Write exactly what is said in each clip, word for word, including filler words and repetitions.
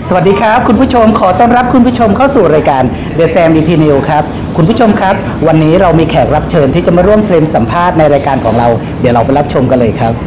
สวัสดีครับคุณผู้ชมขอต้อนรับคุณผู้ชมเข้าสู่รายการ The Sam ดี ที News ครับคุณผู้ชมครับวันนี้เรามีแขกรับเชิญที่จะมาร่วมเฟรมสัมภาษณ์ในรายการของเราเดี๋ยวเราไปรับชมกันเลยครับ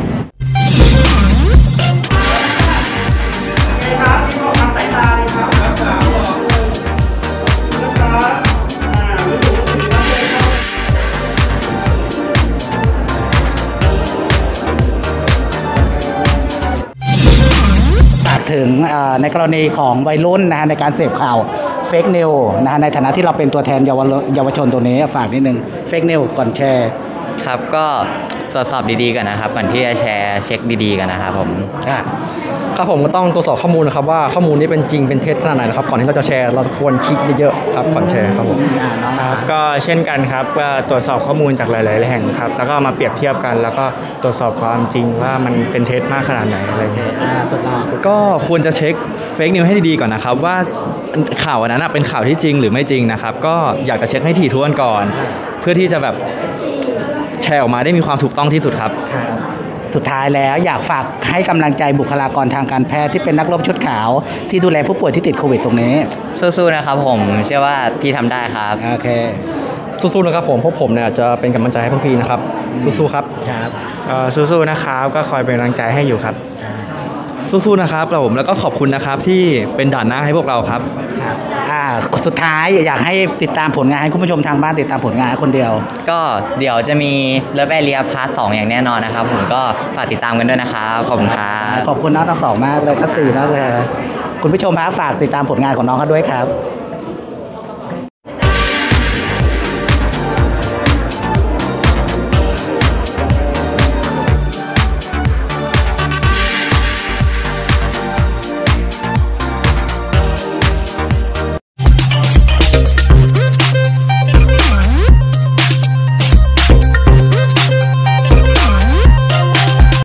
ถึงในกรณีของวัยรุ่นนะฮะในการเสพข่าวเฟกนิวนะฮะในฐานะที่เราเป็นตัวแทนเยาวเยาวชนตัวนี้ฝากนิดนึงเฟกนิวก่อนแชร์ครับก็ตรวจสอบดีๆกันนะครับก่อนที่จะแชร์เช็คดีๆกันนะครับผมครับผมก็ต้องตรวจสอบข้อมูลนะครับว่าข้อมูลนี้เป็นจริงเป็นเท็จขนาดไหนนะครับก่อนที่เราจะแชร์เราควรคิดเยอะๆครับก่อนแชร์ครับผมครับก็เช่นกันครับก็ตรวจสอบข้อมูลจากหลายๆแห่งครับแล้วก็มาเปรียบเทียบกันแล้วก็ตรวจสอบความจริงว่ามันเป็นเท็จมากขนาดไหนอะไรอย่างเงี้ยก็ควรจะเช็คเฟกนิวให้ดีๆก่อนนะครับว่าข่าวอันนั้นเป็นข่าวที่จริงหรือไม่จริงนะครับก็อยากจะเช็คให้ถี่ถ้วนก่อนเพื่อที่จะแบบแชร์ออกมาได้มีความถูกต้องที่สุดครับสุดท้ายแล้วอยากฝากให้กำลังใจบุคลากรทางการแพทย์ที่เป็นนักรบชุดขาวที่ดูแลผู้ป่วยที่ติดโควิดตรงนี้สู้ๆนะครับผมเชื่อว่าพี่ทำได้ครับโอเคสู้ๆนะครับผมพวกผมเนี่ยจะเป็นกำลังใจให้พวกพี่นะครับสู้ๆครับครับสู้ๆนะครับก็คอยเป็นกำลังใจให้อยู่ครับสู้ๆนะครับผมแล้วก็ขอบคุณนะครับที่เป็นด่านหน้าให้พวกเราครับครับอ่าสุดท้ายอยากให้ติดตามผลงานให้คุณผู้ชมทางบ้านติดตามผลงานคนเดียวก็เดี๋ยวจะมีเลิฟแอเรียพาร์ทสองอย่างแน่นอนนะครับผมก็ฝากติดตามกันด้วยนะครับขอบคุณครับขอบคุณน้องทั้งสองมากเลยทั้งสี่มากเลยคุณผู้ชมครับฝากติดตามผลงานของน้องเขาด้วยครับ